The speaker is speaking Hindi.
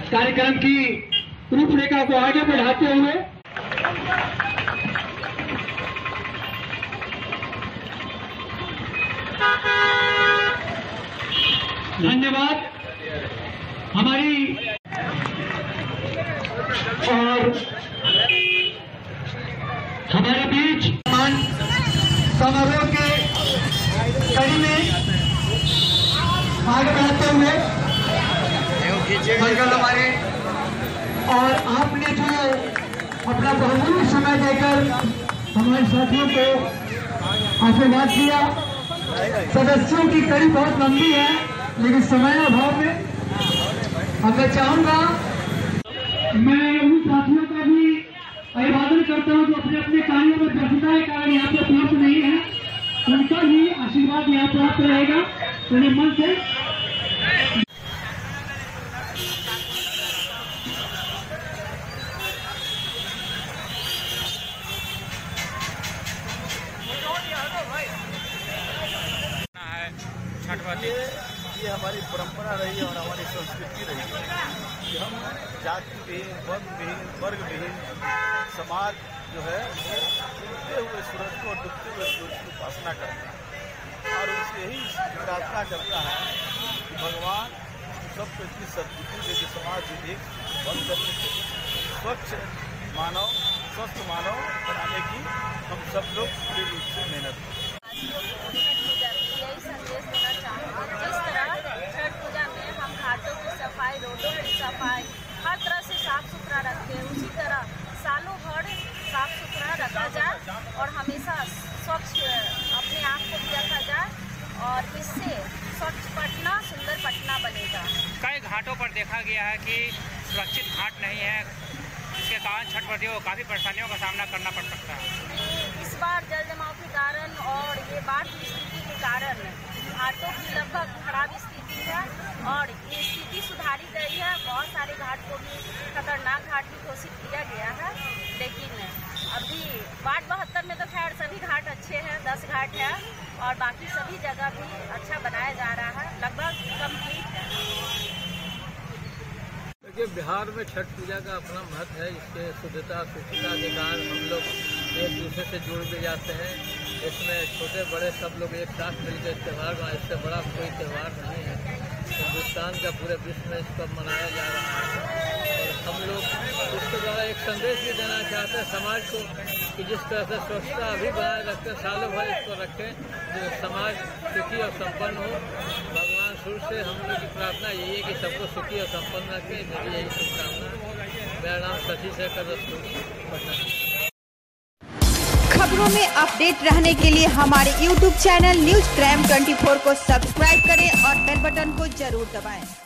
कार्यक्रम की रूपरेखा को आगे बढ़ाते हुए धन्यवाद। हमारी और हमारे बीच समारोह के कड़ी में आगे बढ़ाते हुए हमारे और आपने जो अपना बहुमूल्य समय देकर हमारे साथियों को आशीर्वाद दिया। सदस्यों की कड़ी बहुत लंबी है, लेकिन समय अभाव में अब मैं चाहूंगा मैं उन साथियों का भी अभिवादन करता हूं जो अपने अपने कार्यों में व्यस्तता के कारण यहाँ पे उपलब्ध नहीं है। उनका ही आशीर्वाद यहाँ प्राप्त रहेगा। उन्हें मन से ये हमारी परंपरा रही है और हमारी संस्कृति रही है कि हम जाति विहीन वर्ग विहीन समाज जो है डूबते हुए सूरज को और डूबते हुए सूरज की उपासना करता है और उससे यही प्रार्थना करता है कि भगवान सबको इतनी सद्बुद्धि दे कि समाज एक बंद करने के स्वच्छ मानव स्वस्थ मानव बनाने की हम सब लोग पूरी रूप से मेहनत करें। सफाई, रोडों की सफाई हर तरह से साफ सुथरा रखें, उसी तरह सालों भर साफ सुथरा रखा जाए और हमेशा स्वच्छ अपने आप को भी रखा जाए और इससे स्वच्छ पटना सुंदर पटना बनेगा। कई घाटों पर देखा गया है कि सुरक्षित घाट नहीं है, इसके कारण छठव्रतियों को काफ़ी परेशानियों का सामना करना पड़ सकता है। इस बार जल जमाव के कारण और ये बाढ़ की स्थिति के कारण घाटों की लगभग खराब स्थिति है और ये स्थिति सुधारी गई है। बहुत सारे घाट को भी खतरनाक घाट भी घोषित किया गया है, लेकिन अभी वार्ड 72 में तो खैर सभी घाट अच्छे हैं, 10 घाट है और बाकी सभी जगह भी अच्छा बनाया जा रहा है, लगभग कंप्लीट है। देखिए, बिहार में छठ पूजा का अपना महत्व है। इसके शुद्धता शुचिता के कारण हम लोग एक दूसरे से जुड़ भी जाते हैं। इसमें छोटे बड़े सब लोग एक साथ मिलकर इस त्यौहार में, इससे बड़ा कोई त्यौहार नहीं है। हिंदुस्तान का पूरे विश्व में इसको मनाया जा रहा है और हम लोग इसके द्वारा एक संदेश भी देना चाहते हैं समाज को कि जिस तरह से स्वच्छता अभी बनाए रखते हैं, सालों भर इसको रखें, जो समाज सुखी और संपन्न हो। भगवान सूर्य से हम लोग की प्रार्थना यही है कि सबको सुखी और संपन्न रखें। मेरी यही शुभकामना। मेरा नाम शशि शेखर पटना। खबरों में अपडेट रहने के लिए हमारे YouTube चैनल न्यूज क्राइम 24 को सब्सक्राइब करें और बेल बटन को जरूर दबाएं।